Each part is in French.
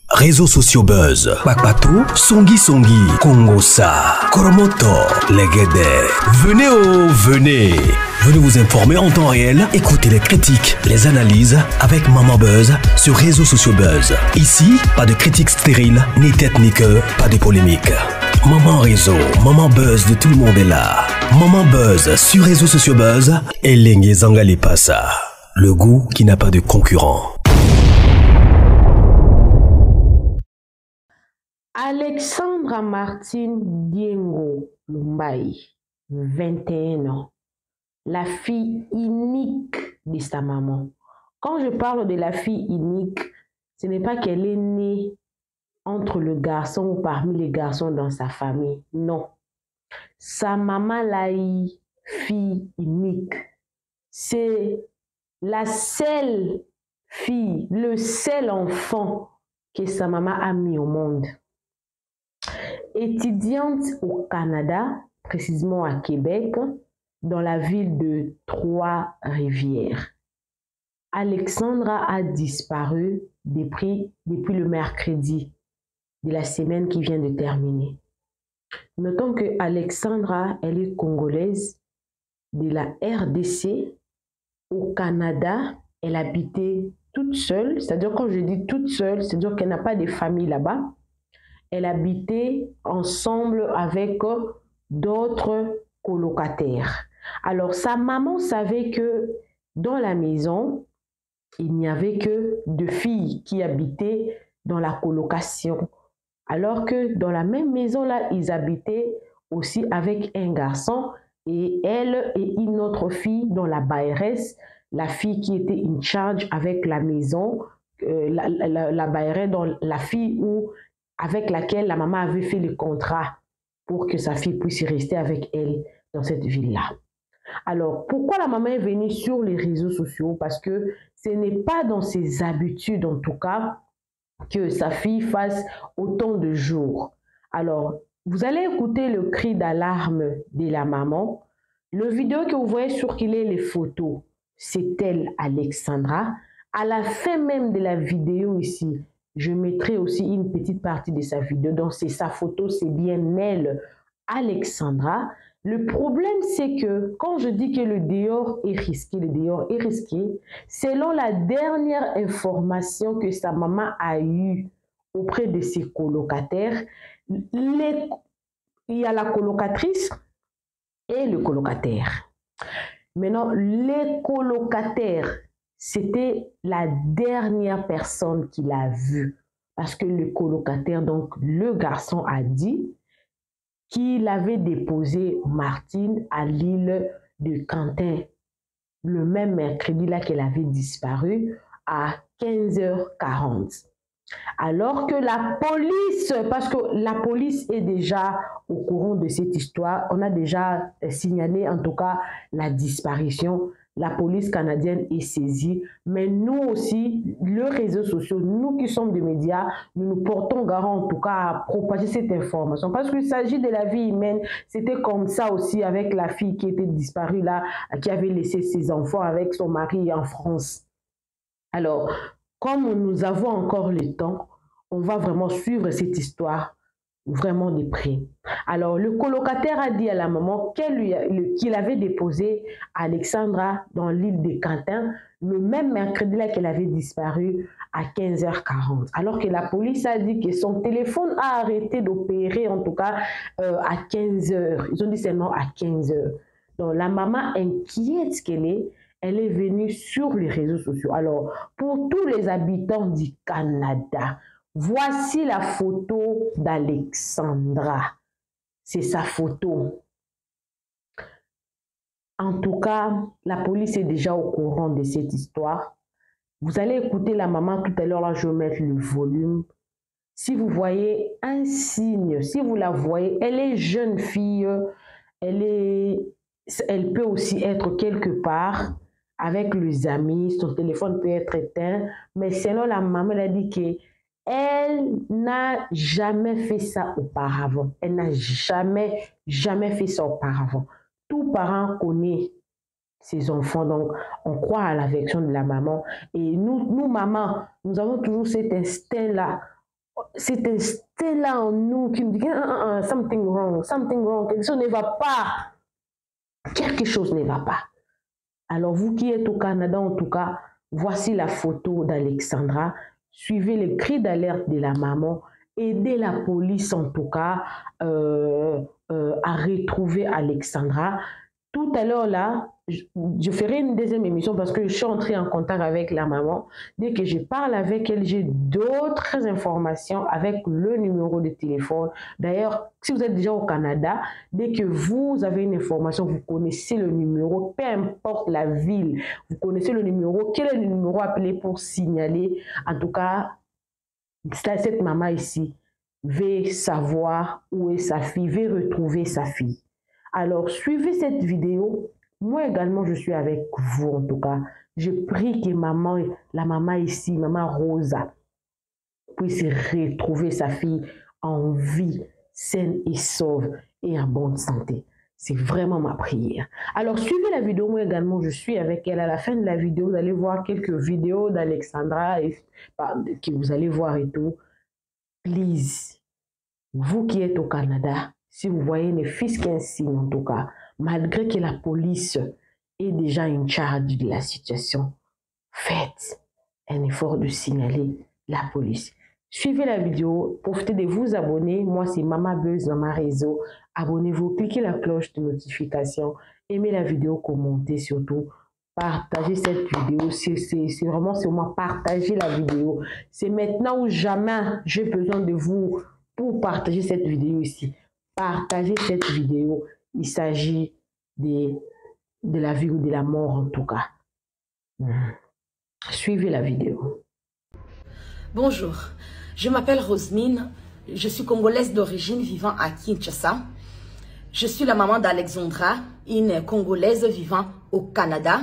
Réseaux sociaux buzz, Bakpato, Songi Songi, Kongosa, Koromoto, Legede. Venez. Venez vous informer en temps réel, écoutez les critiques, les analyses avec Maman Buzz sur Réseaux sociaux buzz. Ici, pas de critiques stériles, ni tête ni queue, pas de polémique. Maman Réseau, Maman Buzz de tout le monde est là. Maman Buzz sur Réseaux sociaux buzz, et Lengue Zangali Passa. Le goût qui n'a pas de concurrent. Alexandra Martine Diengo Lumbai, 21 ans, la fille unique de sa maman. Quand je parle de la fille unique, ce n'est pas qu'elle est née entre le garçon ou parmi les garçons dans sa famille, non. Sa maman l'a eu fille unique. C'est la seule fille, le seul enfant que sa maman a mis au monde. Étudiante au Canada, précisément à Québec, dans la ville de Trois-Rivières. Alexandra a disparu depuis le mercredi de la semaine qui vient de terminer. Notons que Alexandra, elle est congolaise de la RDC. Au Canada, elle habitait toute seule, c'est-à-dire quand je dis toute seule, c'est-à-dire qu'elle n'a pas de famille là-bas. Elle habitait ensemble avec d'autres colocataires. Alors, sa maman savait que dans la maison, il n'y avait que deux filles qui habitaient dans la colocation. Alors que dans la même maison-là, ils habitaient aussi avec un garçon et elle et une autre fille dans la bailleresse, la fille qui était in charge avec la maison, la bailleresse, dans la fille où avec laquelle la maman avait fait le contrat pour que sa fille puisse rester avec elle dans cette ville-là. Alors, pourquoi la maman est venue sur les réseaux sociaux? Parce que ce n'est pas dans ses habitudes, en tout cas, que sa fille fasse autant de jours. Alors, vous allez écouter le cri d'alarme de la maman. Le vidéo que vous voyez sur qu'il est les photos, c'est elle, Alexandra. À la fin même de la vidéo ici, je mettrai aussi une petite partie de sa vidéo. Donc, c'est sa photo, c'est bien elle, Alexandra. Le problème, c'est que quand je dis que le dehors est risqué, selon la dernière information que sa maman a eue auprès de ses colocataires, il y a la colocatrice et le colocataire. Maintenant, les colocataires, c'était la dernière personne qu'il a vue. Parce que le colocataire, donc le garçon, a dit qu'il avait déposé Martine à l'île de Quentin le même mercredi là qu'elle avait disparu à 15h40. Alors que la police, parce que la police est déjà au courant de cette histoire, on a déjà signalé en tout cas la disparition. La police canadienne est saisie, mais nous aussi, les réseaux sociaux, nous qui sommes des médias, nous nous portons garant en tout cas à propager cette information parce qu'il s'agit de la vie humaine. C'était comme ça aussi avec la fille qui était disparue là, qui avait laissé ses enfants avec son mari en France. Alors, comme nous avons encore le temps, on va vraiment suivre cette histoire vraiment de près. Alors, le colocataire a dit à la maman qu'il avait déposé Alexandra dans l'île de Quentin le même mercredi là qu'elle avait disparu à 15h40. Alors que la police a dit que son téléphone a arrêté d'opérer, en tout cas à 15h. Ils ont dit seulement à 15h. Donc, la maman inquiète qu'elle est, elle est venue sur les réseaux sociaux. Alors, pour tous les habitants du Canada, voici la photo d'Alexandra. C'est sa photo. En tout cas, la police est déjà au courant de cette histoire. Vous allez écouter la maman tout à l'heure, là je vais mettre le volume. Si vous voyez un signe, si vous la voyez, elle est jeune fille, elle peut aussi être quelque part avec les amis, son téléphone peut être éteint, mais selon la maman, elle a dit qu'elle n'a jamais fait ça auparavant. Elle n'a jamais fait ça auparavant. Tout parent connaît ses enfants, donc on croit à l'affection de la maman. Et nous mamans, nous avons toujours cet instinct-là. c'est instinct là en nous qui me dit something wrong, quelque chose ne va pas. Quelque chose ne va pas. Alors vous qui êtes au Canada, en tout cas, voici la photo d'Alexandra. Suivez les cris d'alerte de la maman. Aidez la police, en tout cas, à retrouver Alexandra. Tout à l'heure, là, je ferai une deuxième émission parce que je suis entrée en contact avec la maman. Dès que je parle avec elle, j'ai d'autres informations avec le numéro de téléphone. D'ailleurs, si vous êtes déjà au Canada, dès que vous avez une information, vous connaissez le numéro, peu importe la ville, vous connaissez le numéro. Quel est le numéro appelé pour signaler? En tout cas, cette maman ici veut savoir où est sa fille, veut retrouver sa fille. Alors, suivez cette vidéo. Moi également, je suis avec vous en tout cas. Je prie que la maman ici, maman Rosa, puisse retrouver sa fille en vie, saine et sauve et en bonne santé. C'est vraiment ma prière. Alors, suivez la vidéo. Moi également, je suis avec elle. À la fin de la vidéo, vous allez voir quelques vidéos d'Alexandra que vous allez voir et tout. Please, vous qui êtes au Canada, si vous voyez ne fût-ce qu'un signe en tout cas, malgré que la police est déjà en charge de la situation, faites un effort de signaler la police. Suivez la vidéo, profitez de vous abonner. Moi, c'est Mama Buzz dans ma réseau. Abonnez-vous, cliquez la cloche de notification, aimez la vidéo, commentez surtout. Partagez cette vidéo, c'est vraiment seulement partager la vidéo. C'est maintenant ou jamais j'ai besoin de vous pour partager cette vidéo ici. Partagez cette vidéo. Il s'agit de la vie ou de la mort en tout cas. Suivez la vidéo. Bonjour, je m'appelle Rosemine. Je suis congolaise d'origine vivant à Kinshasa. Je suis la maman d'Alexandra, une congolaise vivant au Canada,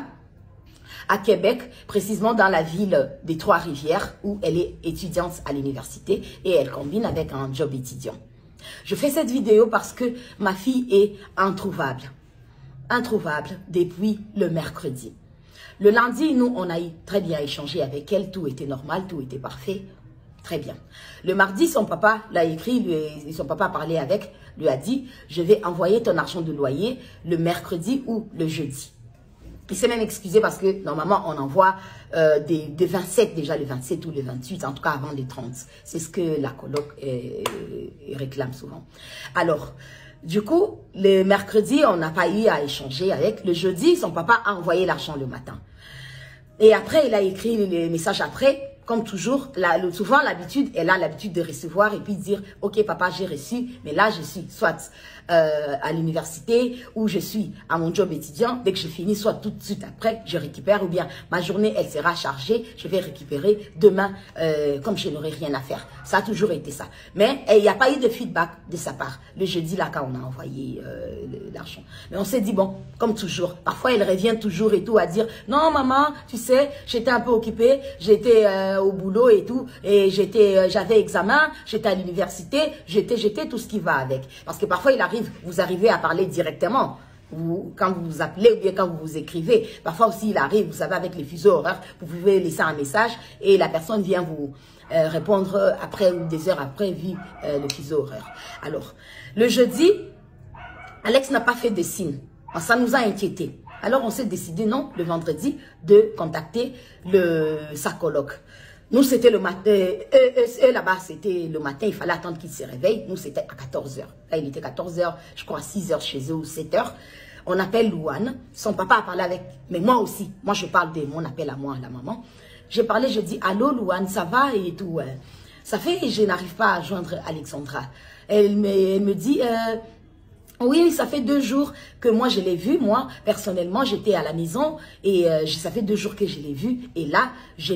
à Québec, précisément dans la ville des Trois-Rivières où elle est étudiante à l'université et elle combine avec un job étudiant. Je fais cette vidéo parce que ma fille est introuvable. Introuvable depuis le mercredi. Le lundi, nous, on a très bien échangé avec elle. Tout était normal, tout était parfait. Très bien. Le mardi, son papa l'a écrit, son papa a parlé avec, lui a dit, je vais envoyer ton argent de loyer le mercredi ou le jeudi. Il s'est même excusé parce que normalement, on envoie des 27, déjà le 27 ou le 28, en tout cas avant les 30. C'est ce que la coloc réclame souvent. Alors, du coup, le mercredi, on n'a pas eu à échanger avec. Le jeudi, son papa a envoyé l'argent le matin. Et après, il a écrit les messages après. Comme toujours, souvent l'habitude, elle a l'habitude de recevoir et puis dire, ok papa, j'ai reçu, mais là je suis soit à l'université ou je suis à mon job étudiant. Dès que je finis, soit tout de suite après, je récupère ou bien ma journée, elle sera chargée, je vais récupérer demain comme je n'aurai rien à faire. Ça a toujours été ça. Mais il n'y a pas eu de feedback de sa part. Le jeudi, là, quand on a envoyé l'argent. Mais on s'est dit, bon, comme toujours, parfois elle revient toujours et tout à dire, non maman, tu sais, j'étais un peu occupée, j'étais au boulot et tout, et j'avais examen, j'étais à l'université, j'étais tout ce qui va avec. Parce que parfois il arrive, vous arrivez à parler directement, quand vous vous appelez ou bien quand vous vous écrivez. Parfois aussi il arrive, vous savez, avec les fuseaux horaires, vous pouvez laisser un message et la personne vient vous répondre après ou des heures après, vu le fuseau horaire. Alors, le jeudi, Alex n'a pas fait de signe. Ça nous a inquiétés. Alors on s'est décidé, non, le vendredi, de contacter sa coloc. Nous, c'était le matin, eux là-bas, c'était le matin, il fallait attendre qu'ils se réveillent. Nous, c'était à 14h. Là, il était 14h, je crois 6h chez eux ou 7h. On appelle Louane. Son papa a parlé avec, mais moi aussi. Moi, je parle de mon appel à moi, à la maman. J'ai parlé, je dis, allô Louane, ça va et tout. Ça fait que je n'arrive pas à joindre Alexandra. Elle me dit, oui, ça fait 2 jours que moi je l'ai vue. Moi, personnellement, j'étais à la maison et ça fait 2 jours que je l'ai vue. Et là,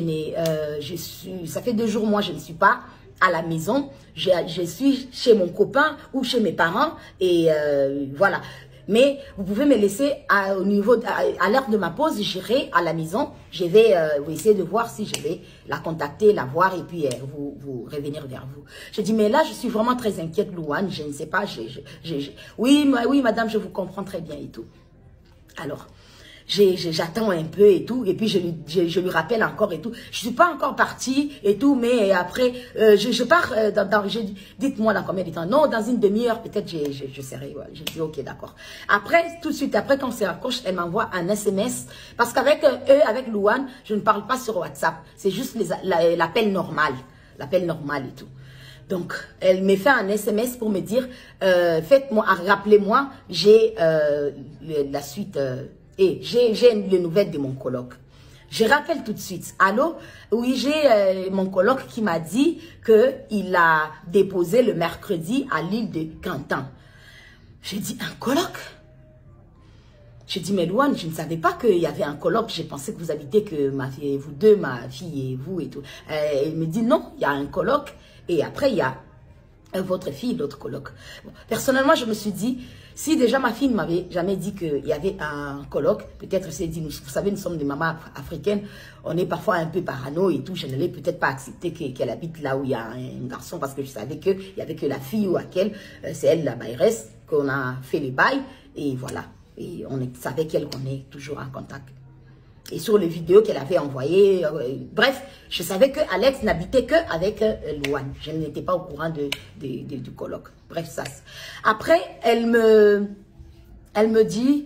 ça fait 2 jours, moi, je ne suis pas à la maison. Je suis chez mon copain ou chez mes parents et voilà. Mais vous pouvez me laisser à l'heure de ma pause, j'irai à la maison. Je vais essayer de voir si je vais la contacter, la voir et puis vous revenir vers vous. Je dis, mais là, je suis vraiment très inquiète, Louane. Je ne sais pas. Oui, madame, je vous comprends très bien et tout. Alors, j'attends un peu et tout, et puis je lui rappelle encore et tout. Je suis pas encore partie et tout, mais après, je pars dites-moi dans combien de temps? Non, dans une demi-heure, peut-être je serai, ouais. Je dis, ok, d'accord. Après, tout de suite, après, quand on se raccroche, elle m'envoie un SMS, parce qu'avec eux, avec Louane, je ne parle pas sur WhatsApp, c'est juste l'appel normal et tout. Donc, elle me fait un SMS pour me dire, faites-moi, rappelez-moi, j'ai la suite, et j'ai les nouvelles de mon coloc. Je rappelle tout de suite. Allô? Oui, j'ai mon coloc qui m'a dit qu'il a déposé le mercredi à l'île de Cantan. J'ai dit, un coloc? J'ai dit, mais Louane, je ne savais pas qu'il y avait un coloc. J'ai pensé que vous habitez que vous deux, ma fille et vous et tout. Elle me dit, non, il y a un coloc. Et après, il y a votre fille, l'autre coloc. Bon, personnellement, je me suis dit, si déjà ma fille ne m'avait jamais dit qu'il y avait un coloc, peut-être elle s'est dit, vous savez, nous sommes des mamans africaines, on est parfois un peu parano et tout, je n'allais peut-être pas accepter qu'elle habite là où il y a un garçon, parce que je savais qu'il n'y avait que la fille ou laquelle, c'est elle la bailleresse, qu'on a fait les bails, et voilà. Et on savait qu'elle qu'on est toujours en contact. Et sur les vidéos qu'elle avait envoyées, bref, je savais que Alex n'habitait qu'avec Louane. Je n'étais pas au courant du coloc. Bref, ça. Après, elle me dit,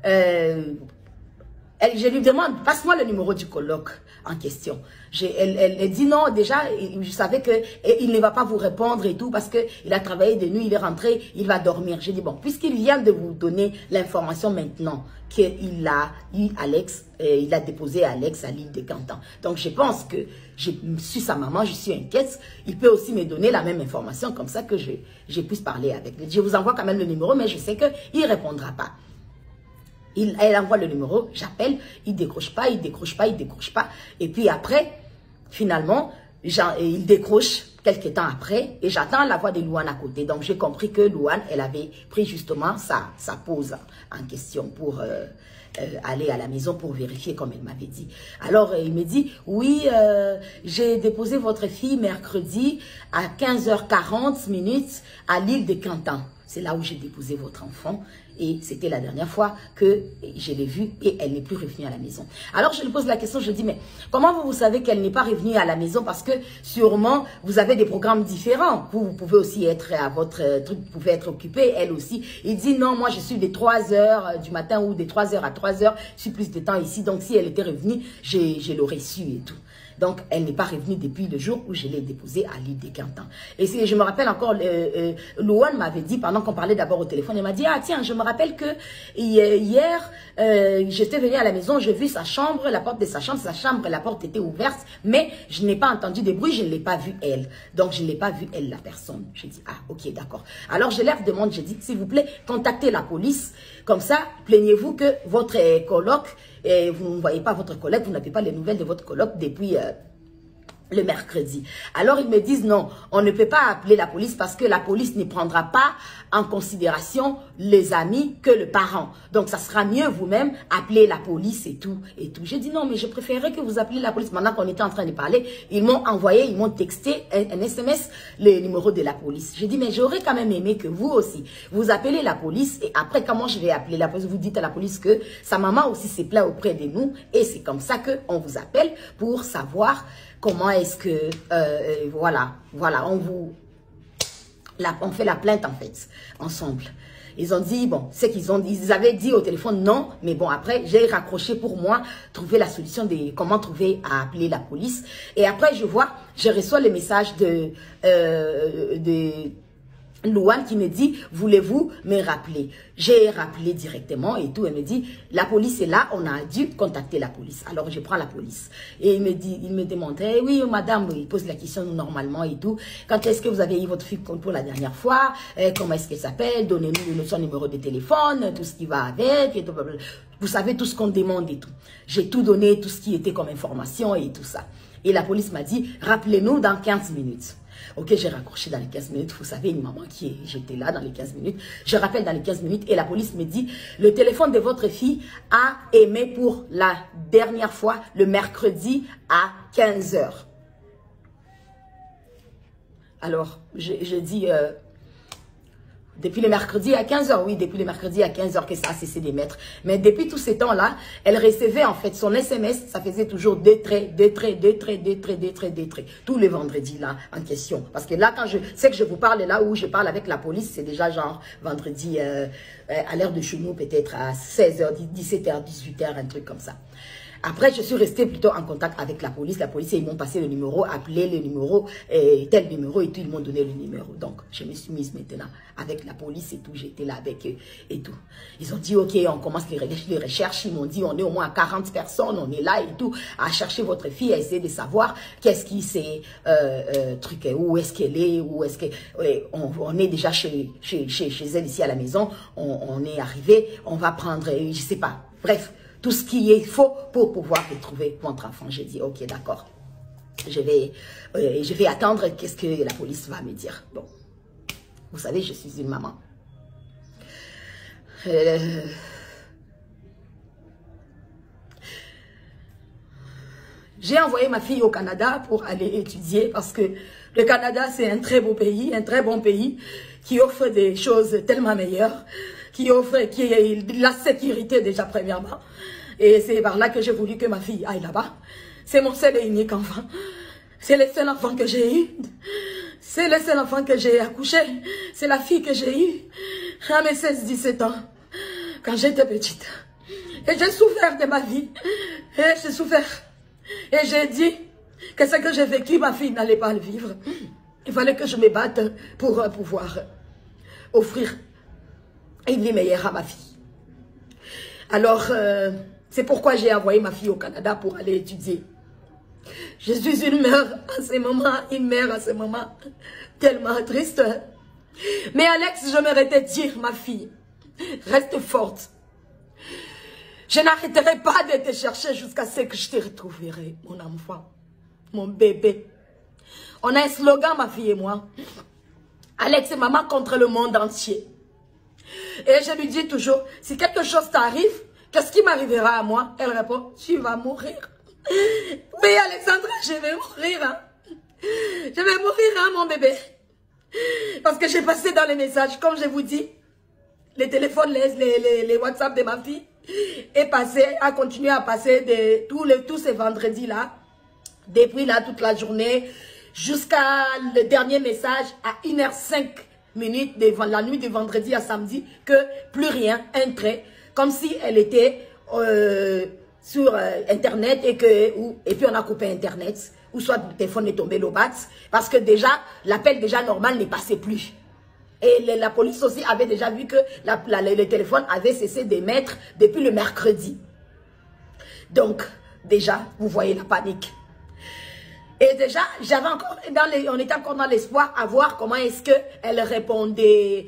je lui demande, passe-moi le numéro du coloc en question. Elle dit non, déjà, je savais qu'il ne va pas vous répondre et tout, parce qu'il a travaillé de nuit, il est rentré, il va dormir. J'ai dit, bon, puisqu'il vient de vous donner l'information maintenant qu'il a eu Alex, il a déposé Alex à l'île de Cantan. Donc, je pense que je suis sa maman, je suis inquiète. Il peut aussi me donner la même information, comme ça que je puisse parler avec lui. Je vous envoie quand même le numéro, mais je sais qu'il ne répondra pas. Elle envoie le numéro, j'appelle, il décroche pas. Et puis après, finalement, il décroche quelques temps après et j'attends la voix de Louane à côté. Donc j'ai compris que Louane, elle avait pris justement sa pause en question pour aller à la maison pour vérifier comme elle m'avait dit. Alors il me dit, oui, j'ai déposé votre fille mercredi à 15h40 à l'île de Cantan. C'est là où j'ai déposé votre enfant. Et c'était la dernière fois que je l'ai vue et elle n'est plus revenue à la maison. Alors je lui pose la question, je dis, mais comment vous savez qu'elle n'est pas revenue à la maison? Parce que sûrement vous avez des programmes différents. Vous pouvez aussi être à votre truc, vous pouvez être occupé, elle aussi. Il dit, non, moi je suis des 3h du matin ou des 3h à 3h, je suis plus de temps ici. Donc si elle était revenue, je l'aurais su et tout. Donc, elle n'est pas revenue depuis le jour où je l'ai déposée à l'île de Cantan. Et je me rappelle encore, Louane m'avait dit, pendant qu'on parlait d'abord au téléphone, elle m'a dit, ah tiens, je me rappelle que hier, j'étais venue à la maison, j'ai vu sa chambre, la porte de sa chambre, la porte était ouverte, mais je n'ai pas entendu de bruit, je ne l'ai pas vue elle. Donc, je ne l'ai pas vue elle, la personne. J'ai dit, ah ok, d'accord. Alors, je leur demande, j'ai dit, s'il vous plaît, contactez la police. Comme ça, plaignez-vous que votre coloc, vous ne voyez pas votre collègue, vous n'avez pas les nouvelles de votre coloc depuis le mercredi. Alors ils me disent non, on ne peut pas appeler la police parce que la police ne prendra pas en considération les amis que le parent. Donc ça sera mieux vous-même appeler la police et tout. J'ai dit non, mais je préférerais que vous appeliez la police. Maintenant qu'on était en train de parler, ils m'ont envoyé, ils m'ont texté un SMS, le numéro de la police. J'ai dit mais j'aurais quand même aimé que vous aussi, vous appelez la police et après comment je vais appeler la police? Vous dites à la police que sa maman aussi s'est plaint auprès de nous et c'est comme ça qu'on vous appelle pour savoir comment est-ce que, voilà, on fait la plainte en fait, ensemble. Ils ont dit, bon, c'est ils avaient dit au téléphone non, mais bon, après, j'ai raccroché pour moi, trouver la solution de comment trouver à appeler la police. Et après, je reçois le message de Louane qui me dit, voulez-vous me rappeler? J'ai rappelé directement et tout. Elle me dit, la police est là, on a dû contacter la police. Alors je prends la police. Et il me demande, eh oui madame, il pose la question normalement et tout. Quand est-ce que vous avez eu votre fille pour la dernière fois? Comment est-ce qu'elle s'appelle? Donnez-nous son numéro de téléphone, tout ce qui va avec. Et tout, vous savez tout ce qu'on demande et tout. J'ai tout donné, tout ce qui était comme information et tout ça. Et la police m'a dit, rappelez-nous dans 15 minutes. Ok, j'ai raccroché dans les 15 minutes. Vous savez, une maman j'étais là dans les 15 minutes. Je rappelle dans les 15 minutes et la police me dit, le téléphone de votre fille a aimé pour la dernière fois le mercredi à 15h. Alors, je dis, Depuis le mercredi à 15h, oui, depuis le mercredi à 15h que ça a cessé d'émettre. Mais depuis tous ces temps-là, elle recevait en fait son SMS, ça faisait toujours des traits, tous les vendredis là en question. Parce que là, quand je sais que je vous parle là où je parle avec la police, c'est déjà genre vendredi à l'heure de chez nous, peut-être à 16h, 17h, 18h, un truc comme ça. Après, je suis restée plutôt en contact avec la police. La police, ils m'ont passé le numéro, appelé le numéro, tel numéro et tout. Ils m'ont donné le numéro. Donc, je me suis mise maintenant avec la police et tout. J'étais là avec eux et tout. Ils ont dit, OK, on commence les recherches. Ils m'ont dit, on est au moins à 40 personnes. On est là et tout, à chercher votre fille, à essayer de savoir qu'est-ce qui s'est truqué, où est-ce qu'elle est, où est-ce que... on est déjà chez elle ici à la maison. On est arrivé. On va prendre, je sais pas. Bref. Tout ce qui est faux pour pouvoir retrouver votre enfant. J'ai dit, OK, d'accord. Je vais attendre qu'est-ce que la police va me dire. Bon, vous savez, je suis une maman. J'ai envoyé ma fille au Canada pour aller étudier parce que le Canada, c'est un très beau pays, un très bon pays qui offre des choses tellement meilleures, qui offre la sécurité déjà premièrement. Et c'est par là que j'ai voulu que ma fille aille là-bas. C'est mon seul et unique enfant. C'est le seul enfant que j'ai eu. C'est le seul enfant que j'ai accouché. C'est la fille que j'ai eue à mes 16-17 ans, quand j'étais petite. Et j'ai souffert de ma vie. Et j'ai souffert. Et j'ai dit que ce que j'ai vécu, ma fille n'allait pas le vivre. Il fallait que je me batte pour pouvoir offrir une vie meilleure à ma fille. Alors, c'est pourquoi j'ai envoyé ma fille au Canada pour aller étudier. Je suis une mère à ce moment, tellement triste. Mais Alex, je m'arrêtais de dire, ma fille, reste forte. Je n'arrêterai pas de te chercher jusqu'à ce que je te retrouverai, mon enfant, mon bébé. On a un slogan, ma fille et moi. Alex et maman contre le monde entier. Et je lui dis toujours, si quelque chose t'arrive, qu'est-ce qui m'arrivera à moi? Elle répond, tu vas mourir. Oui, Alexandra, je vais mourir. Hein. Je vais mourir, hein, mon bébé. Parce que j'ai passé dans les messages, comme je vous dis, les téléphones, les WhatsApp de ma fille, a continué à passer tous ces vendredis-là, depuis là toute la journée, jusqu'à le dernier message à 1h05 de la nuit de vendredi à samedi, que plus rien, un trait, comme si elle était sur Internet et puis on a coupé Internet, ou soit le téléphone est tombé l'obat, parce que déjà, l'appel déjà normal ne passait plus. Et la police aussi avait déjà vu que le téléphone avait cessé d'émettre depuis le mercredi. Donc, déjà, vous voyez la panique. Et déjà, on était encore dans l'espoir à voir comment est-ce qu'elle répondait,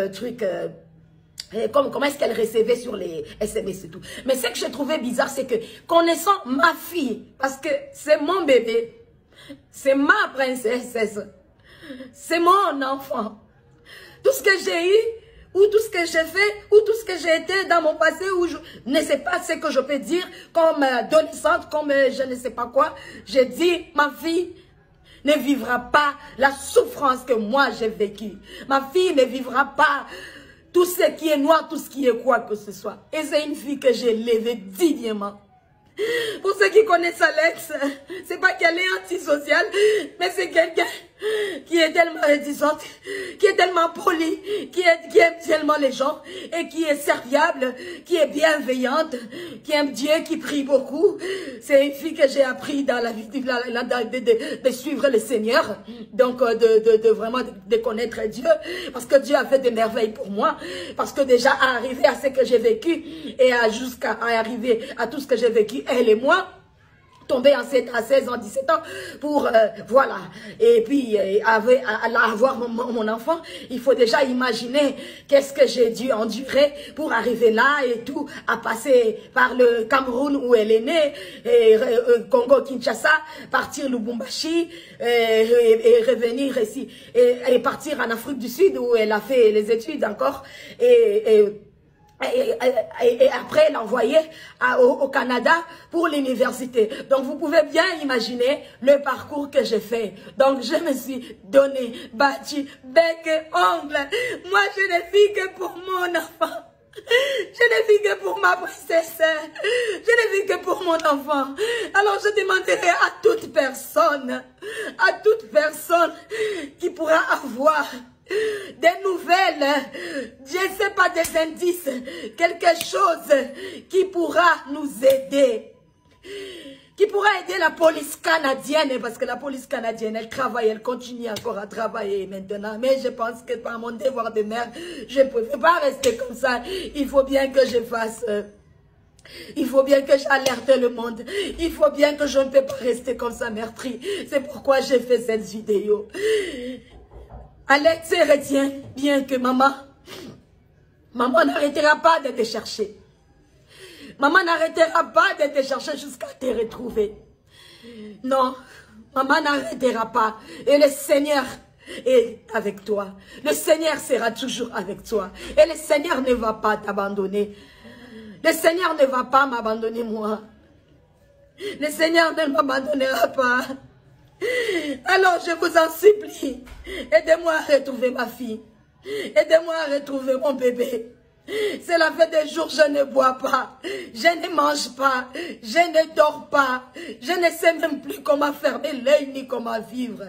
comment est-ce qu'elle recevait sur les SMS et tout. Mais ce que j'ai trouvé bizarre, c'est que connaissant ma fille, parce que c'est mon bébé, c'est ma princesse, c'est mon enfant, tout ce que j'ai eu, ou tout ce que j'ai fait, ou tout ce que j'ai été dans mon passé, où je ne sais pas ce que je peux dire comme adolescente, comme je ne sais pas quoi, j'ai dit, ma fille ne vivra pas la souffrance que moi j'ai vécue. Ma fille ne vivra pas tout ce qui est noir, tout ce qui est quoi que ce soit. Et c'est une fille que j'ai élevée dignement. Pour ceux qui connaissent Alex, c'est pas qu'elle est antisociale, mais c'est quelqu'un qui est tellement réticente, qui est tellement polie, qui aime tellement les gens, et qui est serviable, qui est bienveillante, qui aime Dieu, qui prie beaucoup. C'est une fille que j'ai appris dans la vie de suivre le Seigneur, donc vraiment de connaître Dieu, parce que Dieu a fait des merveilles pour moi, parce que déjà à arriver à ce que j'ai vécu, et jusqu'à arriver à tout ce que j'ai vécu, elle et moi, tombée enceinte à 16 ans, 17 ans, pour, voilà, et puis avoir mon enfant, il faut déjà imaginer qu'est-ce que j'ai dû endurer pour arriver là et tout, à passer par le Cameroun où elle est née, et Congo-Kinshasa, partir Lubumbashi, et revenir ici, et partir en Afrique du Sud où elle a fait les études encore, et Et après l'envoyer au Canada pour l'université. Donc vous pouvez bien imaginer le parcours que j'ai fait. Donc je me suis donné, battu, bec et ongle. Moi je ne vis que pour mon enfant. Je ne vis que pour ma princesse. Je ne vis que pour mon enfant. Alors je demanderai à toute personne qui pourra avoir des nouvelles, je ne sais pas, des indices, quelque chose qui pourra nous aider, qui pourra aider la police canadienne, parce que la police canadienne, elle travaille, elle continue encore à travailler maintenant, mais je pense que par mon devoir de mère, je ne peux pas rester comme ça. Il faut bien que je fasse... Il faut bien que j'alerte le monde. Il faut bien que je ne peux pas rester comme ça meurtri. C'est pourquoi j'ai fait cette vidéo. Alex, retiens bien que maman n'arrêtera pas de te chercher. Maman n'arrêtera pas de te chercher jusqu'à te retrouver. Non, maman n'arrêtera pas. Et le Seigneur est avec toi. Le Seigneur sera toujours avec toi. Et le Seigneur ne va pas t'abandonner. Le Seigneur ne va pas m'abandonner moi. Le Seigneur ne m'abandonnera pas. Alors je vous en supplie, aidez-moi à retrouver ma fille. Aidez-moi à retrouver mon bébé. Cela fait des jours que je ne bois pas, je ne mange pas, je ne dors pas. Je ne sais même plus comment fermer l'œil ni comment vivre.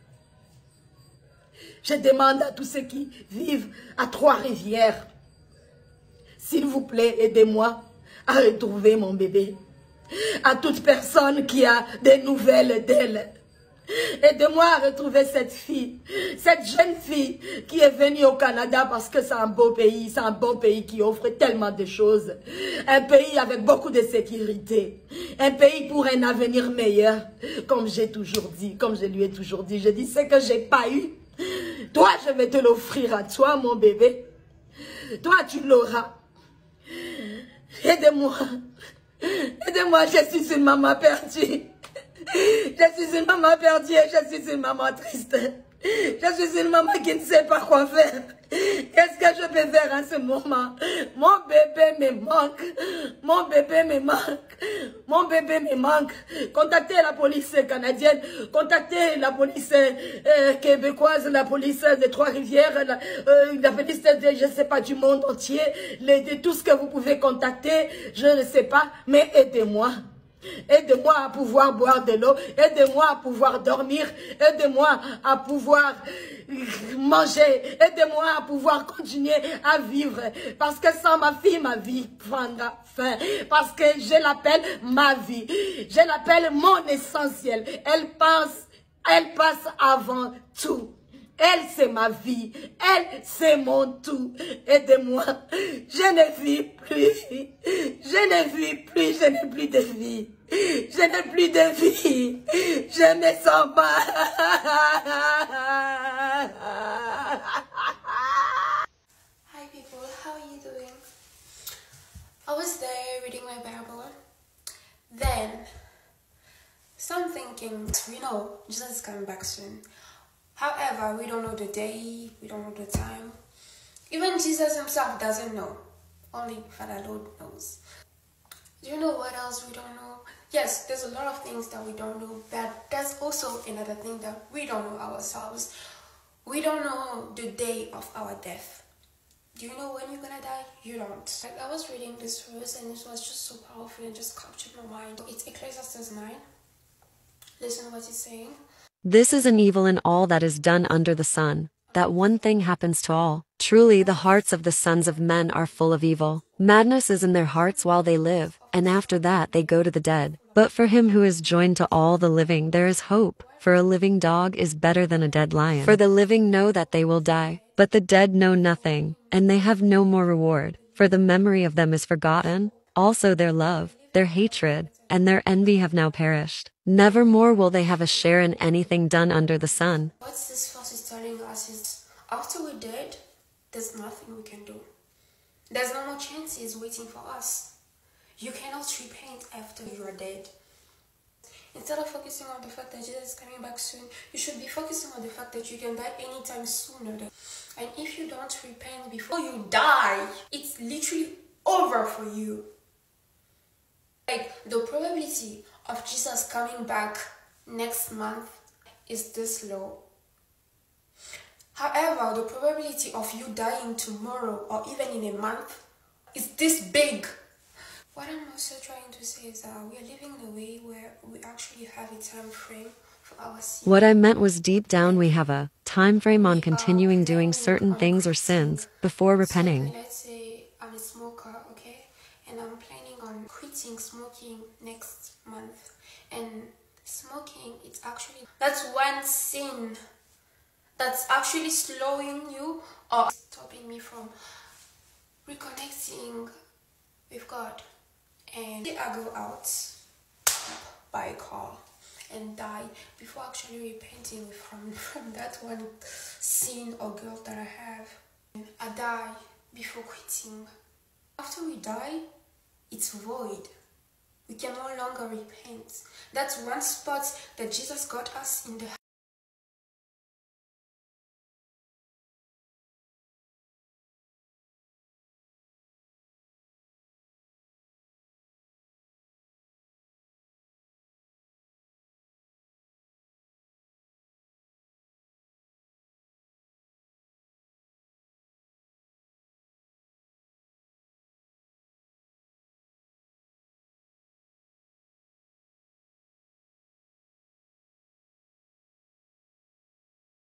Je demande à tous ceux qui vivent à Trois-Rivières, s'il vous plaît, aidez-moi à retrouver mon bébé. À toute personne qui a des nouvelles d'elle, aidez-moi à retrouver cette fille, cette jeune fille qui est venue au Canada parce que c'est un beau pays, c'est un bon pays qui offre tellement de choses. Un pays avec beaucoup de sécurité, un pays pour un avenir meilleur, comme j'ai toujours dit, comme je lui ai toujours dit. Je dis ce que j'ai pas eu. Toi, je vais te l'offrir à toi, mon bébé. Toi, tu l'auras. Aidez-moi. Aidez-moi, je suis une maman perdue. Je suis une maman perdue et je suis une maman triste. Je suis une maman qui ne sait pas quoi faire. Qu'est-ce que je peux faire en ce moment? Mon bébé me manque. Mon bébé me manque. Mon bébé me manque. Contactez la police canadienne. Contactez la police québécoise, la police de Trois-Rivières, la police de, je ne sais pas, du monde entier. De tout ce que vous pouvez contacter, je ne sais pas, mais aidez-moi. Aidez-moi à pouvoir boire de l'eau, aidez-moi à pouvoir dormir, aidez-moi à pouvoir manger, aidez-moi à pouvoir continuer à vivre. Parce que sans ma vie prendra fin. Parce que je l'appelle ma vie, je l'appelle mon essentiel. Elle passe avant tout. Elle, c'est ma vie. Elle, c'est mon tout. Aidez-moi. Je ne vis plus. Je ne vis plus. Je n'ai plus de vie. Je n'ai plus de vie. Je me sens pas. Hi people, how are you doing? I was there reading my Bible. Then, so I'm thinking, we know Jesus is coming back soon. However, we don't know the day, we don't know the time. Even Jesus himself doesn't know. Only Father Lord knows. Do you know what else we don't know? Yes, there's a lot of things that we don't know, but there's also another thing that we don't know ourselves. We don't know the day of our death. Do you know when you're gonna die? You don't. Like, I was reading this verse and it was just so powerful and just captured my mind. It's Ecclesiastes 9. Listen to what it's saying. This is an evil in all that is done under the sun, that one thing happens to all. Truly the hearts of the sons of men are full of evil. Madness is in their hearts while they live, and after that they go to the dead. But for him who is joined to all the living there is hope, for a living dog is better than a dead lion. For the living know that they will die, but the dead know nothing, and they have no more reward, for the memory of them is forgotten, also their love, their hatred, and their envy have now perished. Nevermore will they have a share in anything done under the sun. What this verse is telling us is, after we're dead, there's nothing we can do. There's no more chances waiting for us. You cannot repent after you are dead. Instead of focusing on the fact that Jesus is coming back soon, you should be focusing on the fact that you can die anytime sooner. And if you don't repent before you die, it's literally over for you. Like, the probability of Jesus coming back next month is this low. However, the probability of you dying tomorrow or even in a month is this big. What I'm also trying to say is that we are living in a way where we actually have a time frame for our sin. What I meant was deep down we have a time frame on continuing doing certain things or sins before repenting. So let's say I'm a smoker, okay? And I'm planning on quitting smoking next month. And smoking, that's one sin that's actually slowing you or stopping me from reconnecting with God. And I go out, buy a car, and die before actually repenting from that one sin or guilt that I have. I die before quitting. After we die, it's void. We can no longer repent. That's one spot that Jesus got us in the